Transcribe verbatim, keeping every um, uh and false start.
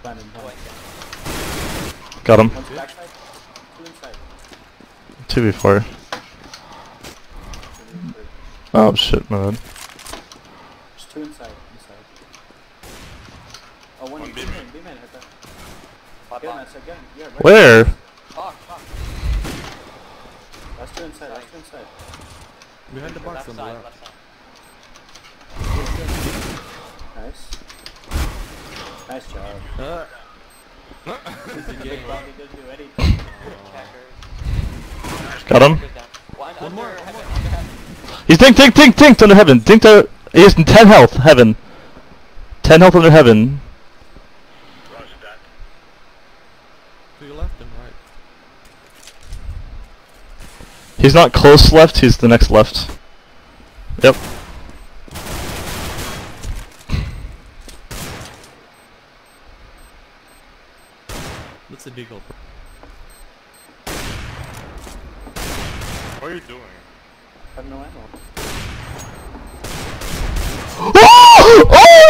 behind him. Behind. Got him. One's backside, two inside. two v four. Oh shit, man. There's two inside. Inside. Oh, one One B B-man. man. B man hit that. Get him, that's again. Yeah, right. Where? Fuck, fuck. That's two inside. That's two inside. Behind the box Left on the side, left. left side. Nice. Nice job. Uh, Big Bobby didn't do anything. Checkers. Got him. Checkers down. One, One more, under one heaven, more. under heaven. He's dink, dink, dink, dinked under heaven. Dinked out. He has ten health. Heaven. ten health under heaven. Roger that. To your left and right. He's not close left. He's the next left. Yep. That's a deagle. What are you doing? I have no ammo. Oh! Oh!